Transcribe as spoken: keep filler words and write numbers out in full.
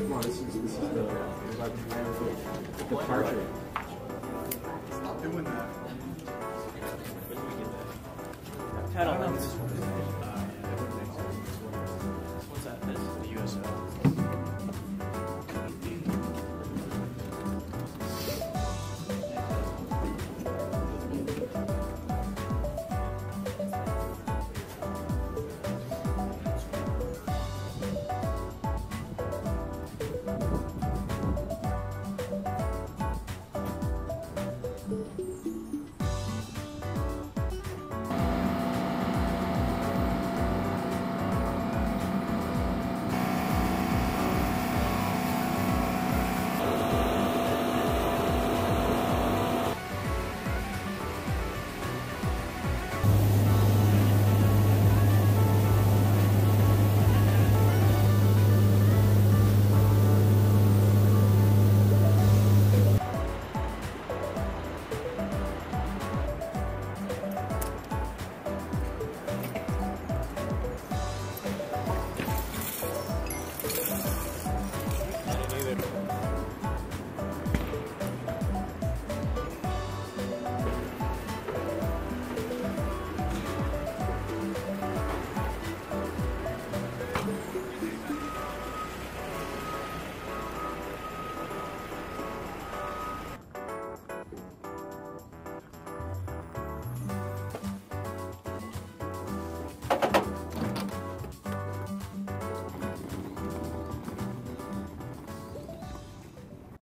No, this is this is the departure. Stop doing that. Title lens. What's that? This is the U S O.